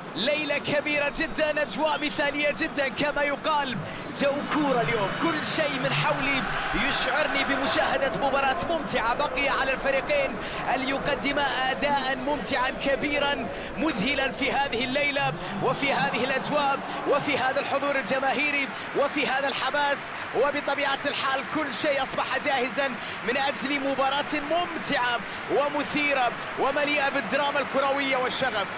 ليلة كبيرة جدا، أجواء مثالية جدا كما يقال. جو كورة اليوم، كل شيء من حولي يشعرني بمشاهدة مباراة ممتعة. بقي على الفريقين أن يقدما أداء ممتعا كبيرا مذهلا في هذه الليلة وفي هذه الأجواء وفي هذا الحضور الجماهيري وفي هذا الحماس. وبطبيعة الحال كل شيء أصبح جاهزا من أجل مباراة ممتعة ومثيرة ومليئة بالدراما الكروية والشغف.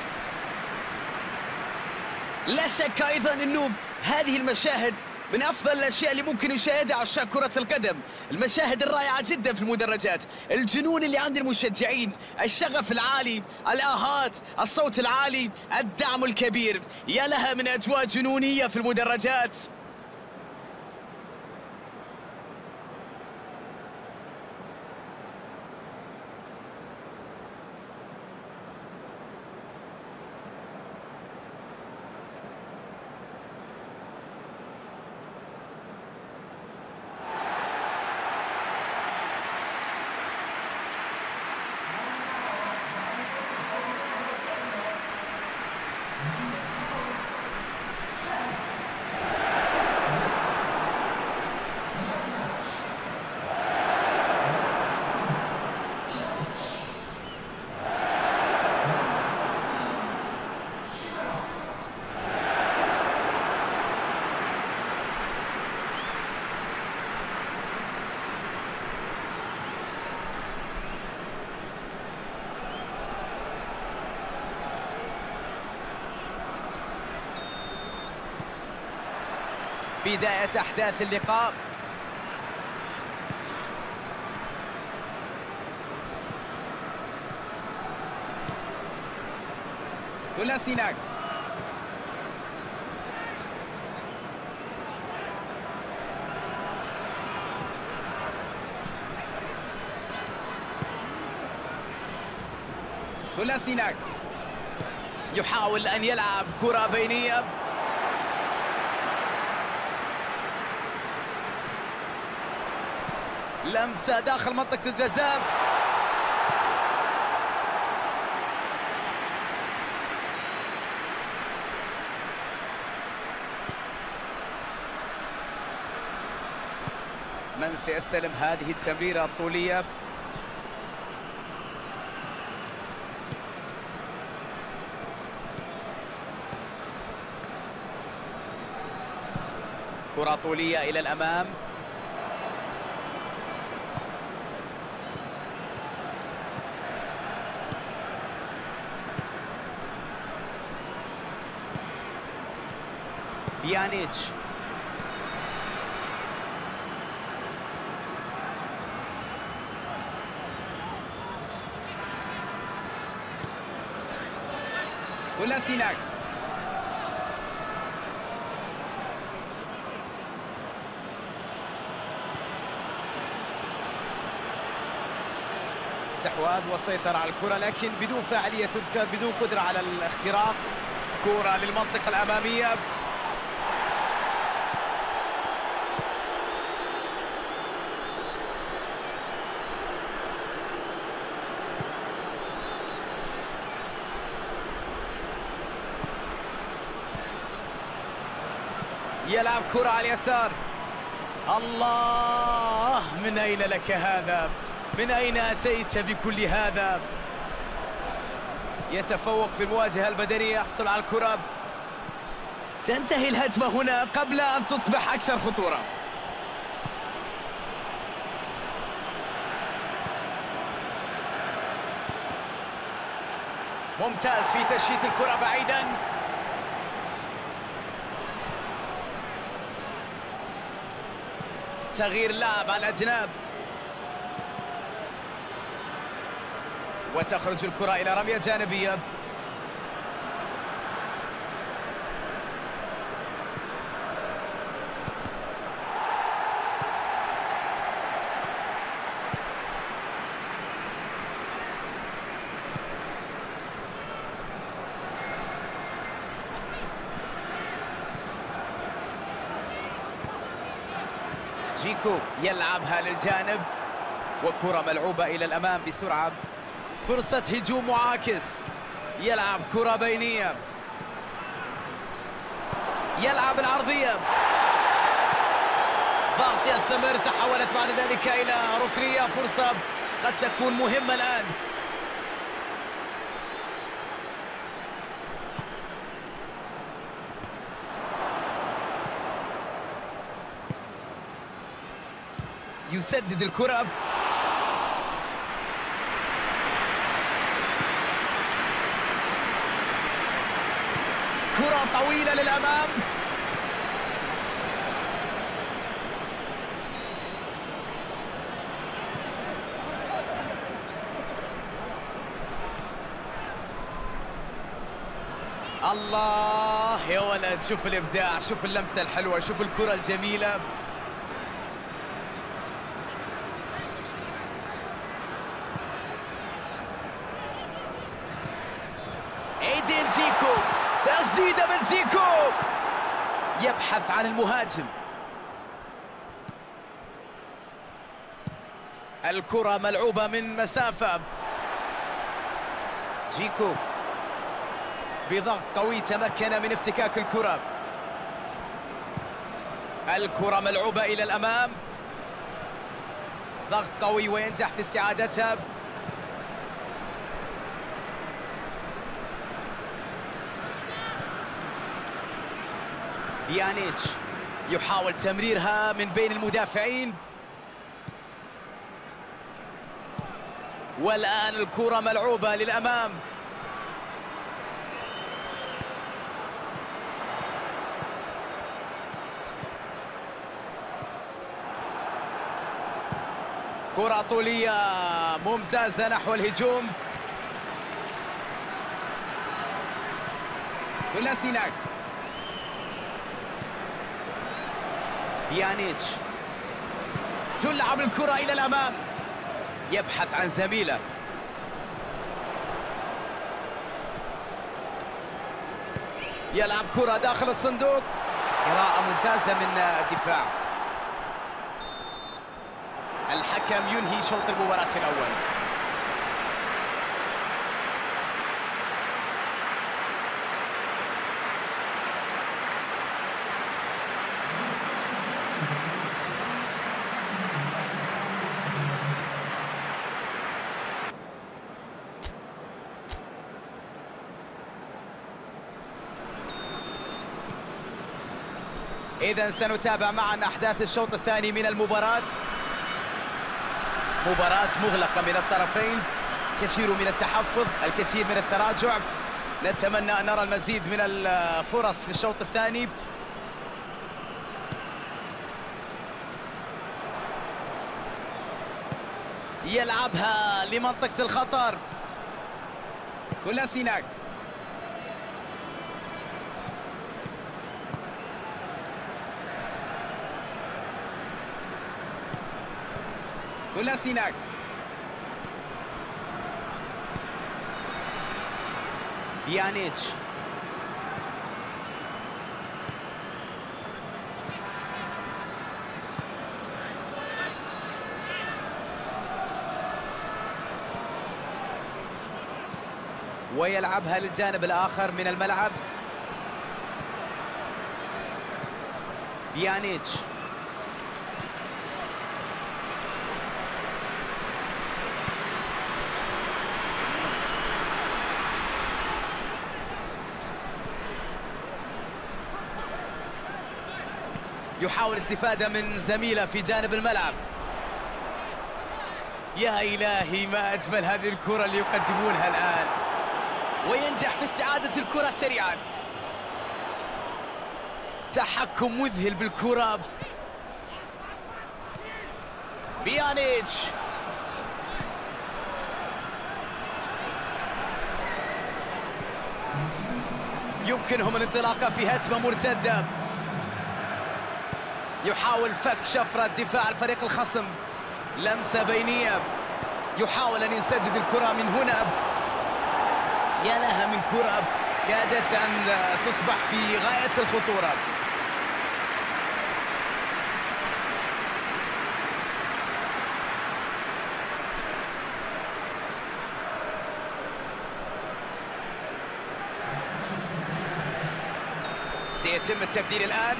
لا شك أيضا أنه هذه المشاهد من أفضل الأشياء اللي ممكن يشاهدها عشاق كرة القدم. المشاهد الرائعة جدا في المدرجات، الجنون اللي عند المشجعين، الشغف العالي، الآهات، الصوت العالي، الدعم الكبير. يا لها من أجواء جنونية في المدرجات. بداية أحداث اللقاء. كولاسيناك، كولاسيناك يحاول أن يلعب كرة بينية. لمسة داخل منطقة الجزاء. من سيستلم هذه التمريرة الطولية؟ كرة طولية إلى الأمام. بيانيتش، كولاسيناك، استحواذ وسيطرة على الكرة لكن بدون فاعلية تذكر، بدون قدرة على الاختراق. كرة للمنطقة الأمامية. يلعب كرة على اليسار. الله، من أين لك هذا؟ من أين أتيت بكل هذا؟ يتفوق في المواجهة البدنية، يحصل على الكرة. تنتهي الهجمة هنا قبل أن تصبح أكثر خطورة. ممتاز في تشييت الكرة بعيدا. تغيير اللاعب على الأجناب وتخرج الكرة إلى رمية جانبية. جيكو يلعبها للجانب وكرة ملعوبة إلى الأمام بسرعة. فرصة هجوم معاكس. يلعب كرة بينية. يلعب العرضية، ضغط يستمر، تحولت بعد ذلك إلى ركنية، فرصة قد تكون مهمة الآن. يسدد الكرة، كرة طويلة للأمام، الله يا ولد، شوف الإبداع، شوف اللمسة الحلوة، شوف الكرة الجميلة. ايدين جيكو، تسديدة من زيكو، يبحث عن المهاجم. الكرة ملعوبة من مسافة، جيكو بضغط قوي تمكن من افتكاك الكرة. الكرة ملعوبة إلى الأمام، ضغط قوي وينجح في استعادتها. بيانيتش يحاول تمريرها من بين المدافعين، والآن الكرة ملعوبة للأمام. كرة طولية ممتازة نحو الهجوم، كولاسيناك، بيانيتش تلعب الكرة إلى الأمام، يبحث عن زميله، يلعب كرة داخل الصندوق، قراءة ممتازة من الدفاع. الحكم ينهي شوط المباراة الأول. إذن سنتابع معا أحداث الشوط الثاني من المباراة. مباراة مغلقة من الطرفين، كثير من التحفظ، الكثير من التراجع. نتمنى أن نرى المزيد من الفرص في الشوط الثاني. يلعبها لمنطقة الخطر، كولاسيناك، كولاسيناك، بيانيتش، ويلعبها للجانب الآخر من الملعب. بيانيتش يحاول الاستفادة من زميله في جانب الملعب. يا إلهي ما أجمل هذه الكرة اللي يقدمونها الآن، وينجح في استعادة الكرة سريعا. تحكم مذهل بالكرة. بيانيتش يمكنهم الانطلاقة في هجمة مرتدة. يحاول فك شفرة دفاع الفريق الخصم، لمسة بينية، يحاول أن يسدد الكرة من هنا. يا لها من كرة كادت أن تصبح في غاية الخطورة. سيتم التبديل الآن.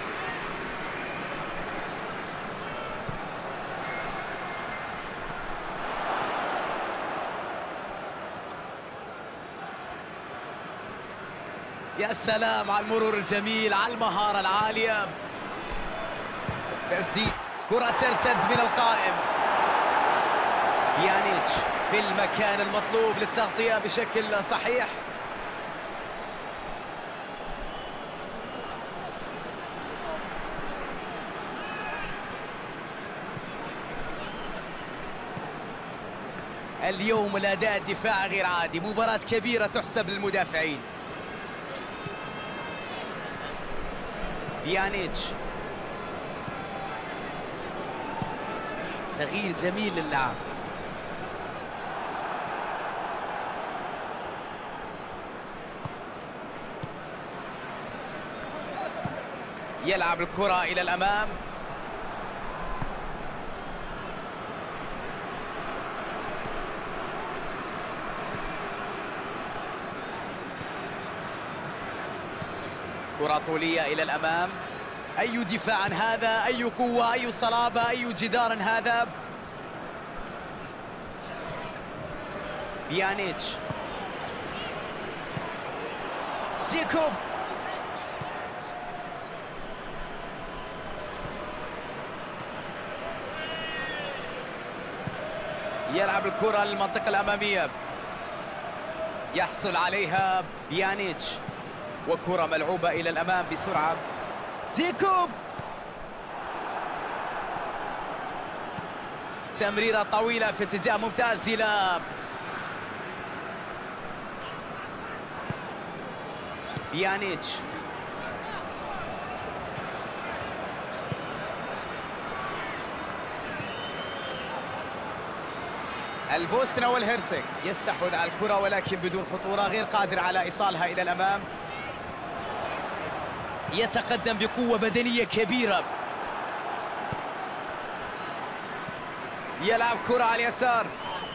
يا سلام على المرور الجميل، على المهارة العالية. تسديد، كرة ترتد من القائم. بيانيتش في المكان المطلوب للتغطية بشكل صحيح. اليوم الأداء الدفاعي غير عادي، مباراة كبيرة تحسب للمدافعين. بيانيتش، تغيير جميل للعب. يلعب الكرة إلى الأمام. كرة طولية إلى الأمام. أي دفاع هذا، أي قوة، أي صلابة، أي جدار هذا. بيانيتش، جيكوب، يلعب الكرة للمنطقة الأمامية، يحصل عليها بيانيتش، وكرة ملعوبة إلى الأمام بسرعة. جيكوب، تمريرة طويلة في اتجاه ممتاز إلى بيانيتش. البوسنة والهرسك يستحوذ على الكرة ولكن بدون خطورة، غير قادر على إيصالها إلى الأمام. يتقدم بقوة بدنية كبيرة. يلعب كرة على اليسار.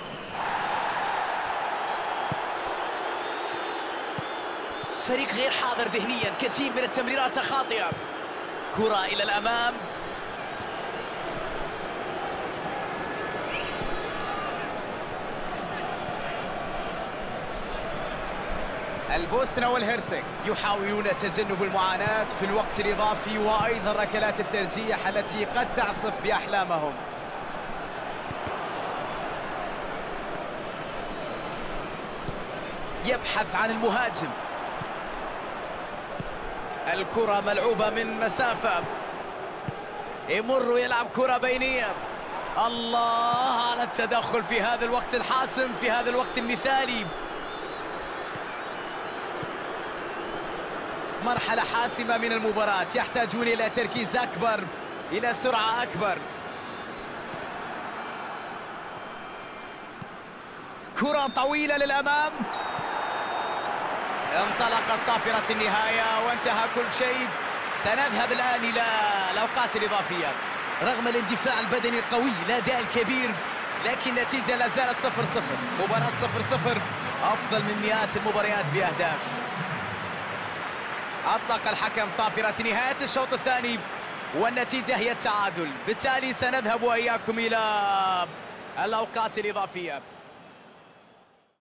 فريق غير حاضر ذهنيا، كثير من التمريرات خاطئة. كرة إلى الأمام. البوسنة والهرسك يحاولون تجنب المعاناة في الوقت الإضافي وأيضا ركلات الترجيح التي قد تعصف بأحلامهم. يبحث عن المهاجم. الكرة ملعوبة من مسافة. يمر ويلعب كرة بينية. الله على التدخل في هذا الوقت الحاسم، في هذا الوقت المثالي. مرحلة حاسمة من المباراة، يحتاجون إلى تركيز أكبر، إلى سرعة أكبر. كرة طويلة للأمام. انطلقت صافرة النهاية وانتهى كل شيء. سنذهب الآن إلى الأوقات الإضافية. رغم الاندفاع البدني القوي، الأداء الكبير، لكن النتيجة لا زالت 0-0. مباراة 0-0 أفضل من مئات المباريات بأهداف. أطلق الحكم صافرة نهاية الشوط الثاني والنتيجة هي التعادل. بالتالي سنذهب وإياكم إلى الأوقات الإضافية.